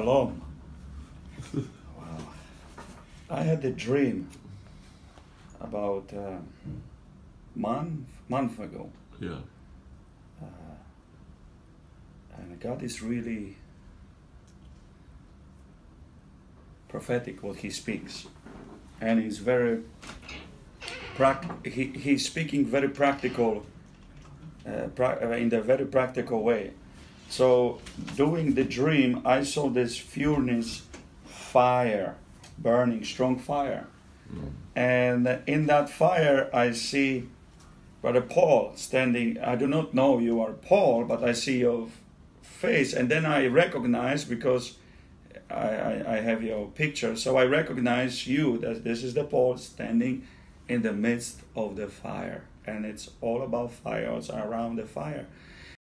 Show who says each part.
Speaker 1: Shalom. Wow. I had a dream about a month ago.
Speaker 2: Yeah.
Speaker 1: And God is really prophetic what He speaks. And He's very He's speaking very practical, in a very practical way. So, doing the dream, I saw this furnace fire, burning, strong fire. And in that fire, I see Brother Paul standing. I do not know you are Paul, but I see your face. And then I recognize, because I have your picture, so I recognize you, that this is the Paul standing in the midst of the fire. And it's all about fire, it's around the fire.